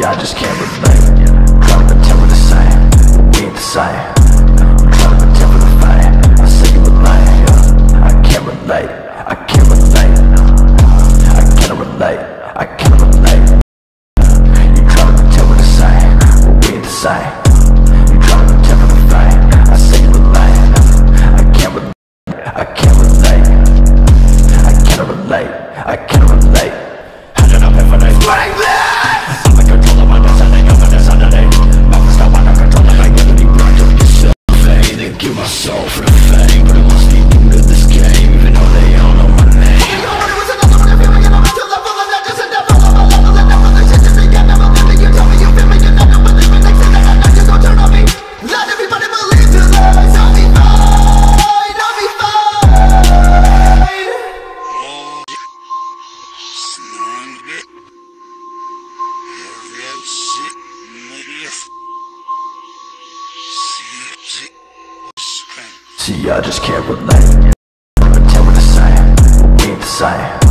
I just can't relate. Try to pretend we're the same, but we ain't the same. Try to pretend we're the fame, I say you a lame. I can't relate, I can't relate. I can't relate, I can't relate. You try to pretend we're the same, but we ain't the same. You try to pretend we're the fame, I say you a lame. I can't relate, I can't relate. I can't relate, I can't relate. I don't know if I know. I'm in control of my destiny, I'm in insanity. My first time under control of my identity. Blind to yourself, vain. They give my soul for the fame, but it must be new to this game, even though they all know my name. See, I just can't relate. Pretend we're the same, but we ain't the same.